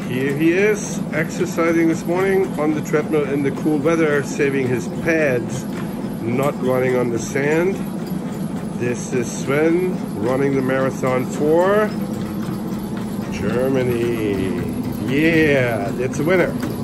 Here he is, exercising this morning on the treadmill in the cool weather, saving his pads, not running on the sand. This is Sven running the marathon for Germany. Yeah, it's a winner.